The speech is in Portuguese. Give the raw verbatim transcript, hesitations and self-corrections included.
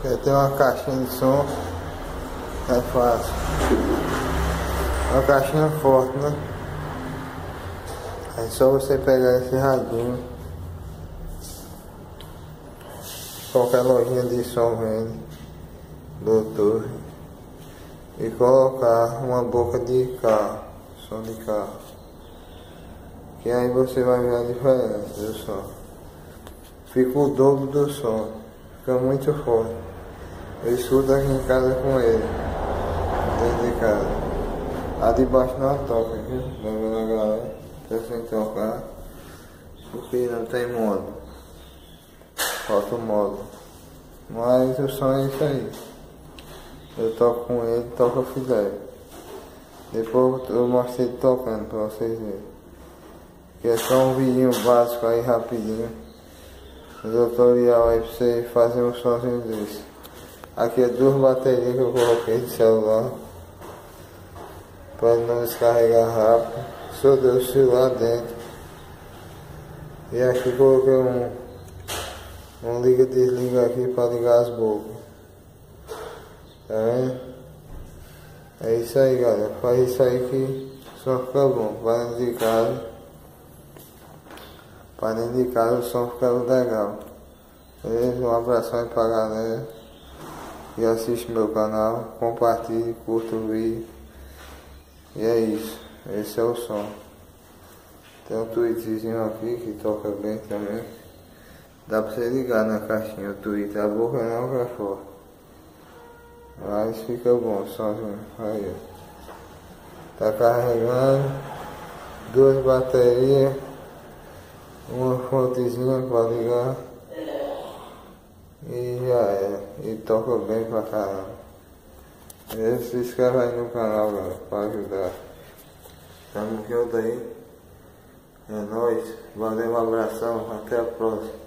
Quer ter uma caixinha de som, é fácil. Uma caixinha forte, né? É só você pegar esse radinho, qualquer lojinha de som vende, doutor, e colocar uma boca de carro, som de carro, que aí você vai ver a diferença do som. Fica o dobro do som, fica muito forte. Eu escuto aqui em casa com ele, dentro de casa. A de baixo não toca, viu? Vai ver a galera, tá sem tocar, porque não tem modo. Falta o modo. Mas o som é isso aí. Eu toco com ele, toco Fidel. Depois eu mostro ele tocando pra vocês verem. Que é só um vidinho básico aí rapidinho. Tutorial aí pra você fazer um somzinho desse. Aqui é duas baterias que eu coloquei de celular para não descarregar rápido. Soltei o celular dentro. E aqui coloquei um, um liga-desliga aqui para ligar as bocas. Tá vendo? É isso aí, galera. Faz isso aí que só fica bom. Para dentro de casa. Para dentro de casa o som fica legal. Beleza? Um abração aí pra galera que assiste meu canal. Compartilhe, curta o vídeo. E é isso. Esse é o som. Tem um tweetzinho aqui que toca bem também. Dá pra você ligar na caixinha o tweet. A boca não que é forte. Mas fica bom o somzinho. Aí, ó. Tá carregando. Duas baterias. Uma fontezinha para ligar. E já é. E toca bem pra caramba. E se inscreve aí no canal, galera, pra ajudar. Tamo junto aí. É nóis. Valeu, um abração. Até a próxima.